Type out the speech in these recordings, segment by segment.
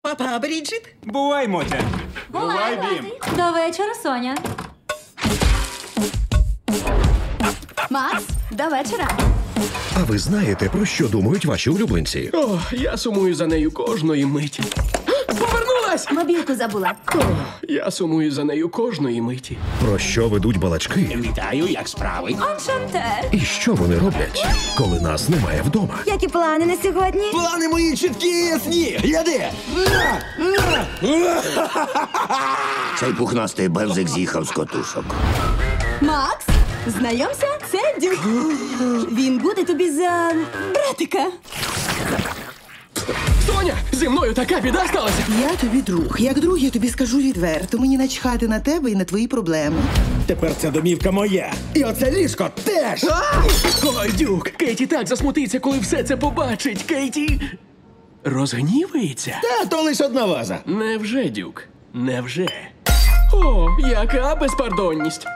Папа, Бріджит. Бувай, Мотя. Бувай, Бім. До вечора, Соня. Макс, до вечора. А ви знаєте, про що думають ваші улюбленці? О, я сумую за нею кожної миті. Повернулась! Мобілку забула. Я сумую за нею кожної миті. Про що ведуть балачки? Вітаю, як справи? Он шантер. І що вони роблять, коли нас немає вдома? Які плани на сьогодні? Плани мої чіткі і ясні. Гляди. Цей пухнастий бевзик з'їхав з котушок. Макс, знайомся, це Дюк. Він буде тобі за братика. Соня, зі мною така біда сталася. Я тобі друг. Як друг, я тобі скажу відверто. Мені начхати на тебе і на твої проблеми. Тепер ця домівка моя. І оце ліжко теж. Ой, Дюк, Кейті так засмутиться, коли все це побачить. Кейті розгнівається. Та то лиш одна ваза. Невже, Дюк? Невже? О, яка безпардонність.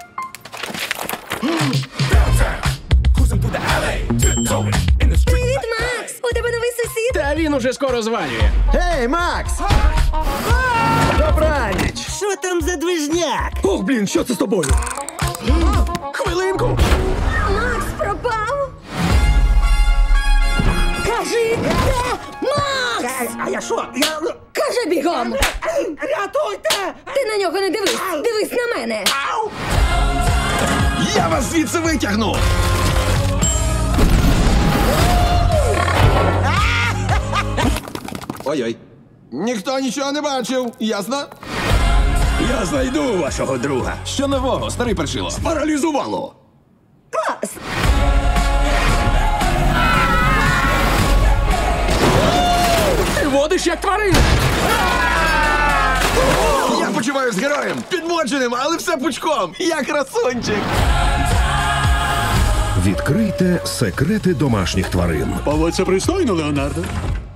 Привіт, Макс! У тебе новий сусід? Та він уже скоро звалює. Гей, Макс! Добраніч! Що там за движняк? Ох, блін, що це з тобою? Хвилинку! Макс пропав? Кажи, де Макс? А я що? Кажи бігом! Рятуйте! Ти на нього не дивись! Дивись на мене! Я вас звідси витягну! Ой-ой. Ніхто нічого не бачив, ясно? Я знайду вашого друга. Що нового, старий першило? Паралізувало. Клас! Ти водиш як тварина! Я почуваюсь героєм, підмоченим, але все пучком. Я красунчик. Відкрийте секрети домашніх тварин. Поводься пристойно, Леонардо.